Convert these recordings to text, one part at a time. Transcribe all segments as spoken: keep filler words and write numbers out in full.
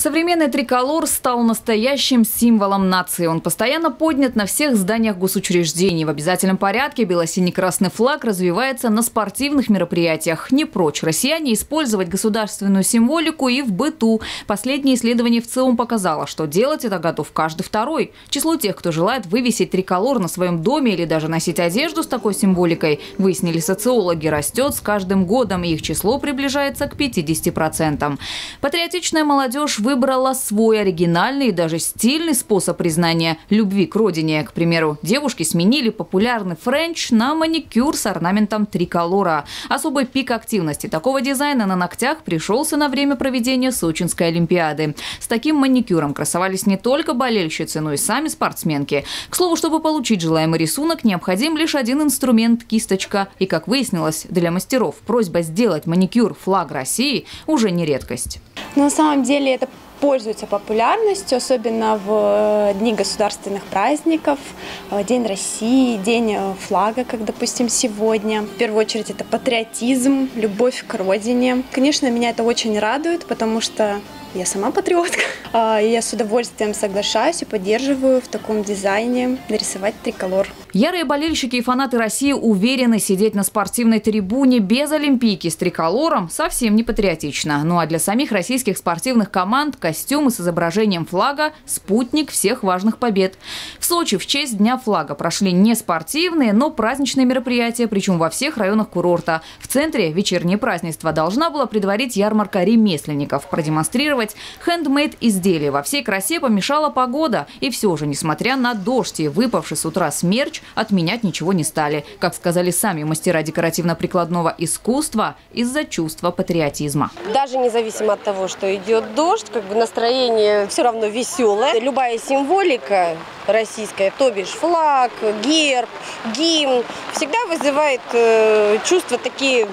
Современный триколор стал настоящим символом нации. Он постоянно поднят на всех зданиях госучреждений. В обязательном порядке бело-синий-красный флаг развивается на спортивных мероприятиях. Не прочь россияне использовать государственную символику и в быту. Последнее исследование в ЦИОМ показало, что делать это готов каждый второй. Число тех, кто желает вывесить триколор на своем доме или даже носить одежду с такой символикой, выяснили социологи, растет с каждым годом, и их число приближается к пятидесяти процентам. Патриотичная молодежь выбрала свой оригинальный и даже стильный способ признания любви к родине. К примеру, девушки сменили популярный френч на маникюр с орнаментом триколора. Особый пик активности такого дизайна на ногтях пришелся на время проведения Сочинской Олимпиады. С таким маникюром красовались не только болельщицы, но и сами спортсменки. К слову, чтобы получить желаемый рисунок, необходим лишь один инструмент – кисточка. И, как выяснилось, для мастеров просьба сделать маникюр флаг России уже не редкость. Но на самом деле это пользуется популярностью, особенно в дни государственных праздников, День России, День флага, как, допустим, сегодня. В первую очередь это патриотизм, любовь к родине. Конечно, меня это очень радует, потому что я сама патриотка. И я с удовольствием соглашаюсь и поддерживаю в таком дизайне нарисовать триколор. Ярые болельщики и фанаты России уверены, сидеть на спортивной трибуне без олимпийки с триколором совсем не патриотично. Ну а для самих российских спортивных команд костюмы с изображением флага – спутник всех важных побед. В Сочи в честь Дня флага прошли не спортивные, но праздничные мероприятия, причем во всех районах курорта. В центре вечернее празднество должна была предварить ярмарка ремесленников, продемонстрировать хендмейд изделия. Во всей красе помешала погода. И все же, несмотря на дождь и выпавший с утра смерч, отменять ничего не стали. Как сказали сами мастера декоративно-прикладного искусства, из-за чувства патриотизма. Даже независимо от того, что идет дождь, как бы настроение все равно веселое. Любая символика российская, то бишь флаг, герб, гимн, всегда вызывает э, чувства такие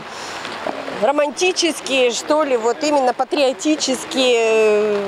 романтические, что ли, вот именно патриотические,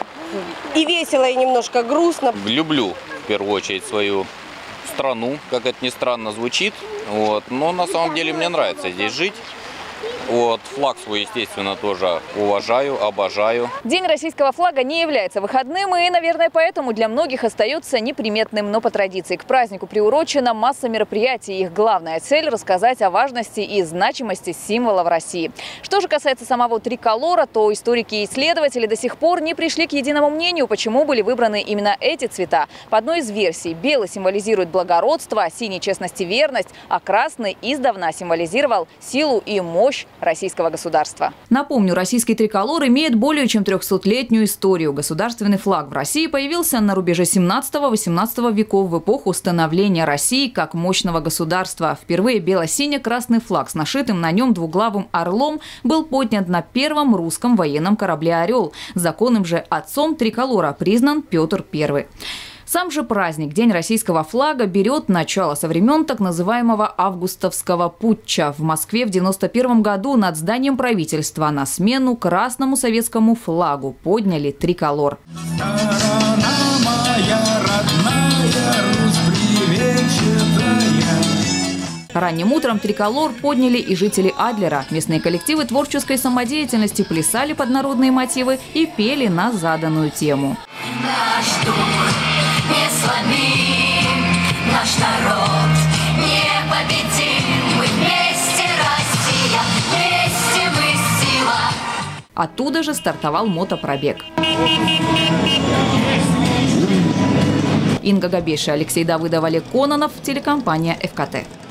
и весело, и немножко грустно. Люблю в первую очередь свою страну, как это ни странно звучит, вот, но на самом деле мне нравится здесь жить. Вот, флаг свой, естественно, тоже уважаю, обожаю. День российского флага не является выходным и, наверное, поэтому для многих остается неприметным, но по традиции. К празднику приурочена масса мероприятий. Их главная цель – рассказать о важности и значимости символа в России. Что же касается самого триколора, то историки и исследователи до сих пор не пришли к единому мнению, почему были выбраны именно эти цвета. По одной из версий, белый символизирует благородство, синий – честность и верность, а красный издавна символизировал силу и мощь российского государства. Напомню, российский триколор имеет более чем трехсотлетнюю историю. Государственный флаг в России появился на рубеже семнадцатого-восемнадцатого веков в эпоху становления России как мощного государства. Впервые бело-сине-красный флаг с нашитым на нем двуглавым орлом был поднят на первом русском военном корабле «Орел». Законным же отцом триколора признан Петр Первый. Сам же праздник, День российского флага, берет начало со времен так называемого августовского путча. В Москве в девяносто первом году над зданием правительства на смену красному советскому флагу подняли триколор. Ранним утром триколор подняли и жители Адлера. Местные коллективы творческой самодеятельности плясали под народные мотивы и пели на заданную тему. Наш дух не сломим, наш народ непобедим. Мы вместе, Россия, вместе мы сила. Оттуда же стартовал мотопробег. Инга Габеша, Алексей Давыдов, Олег Кононов, телекомпания эф ка тэ.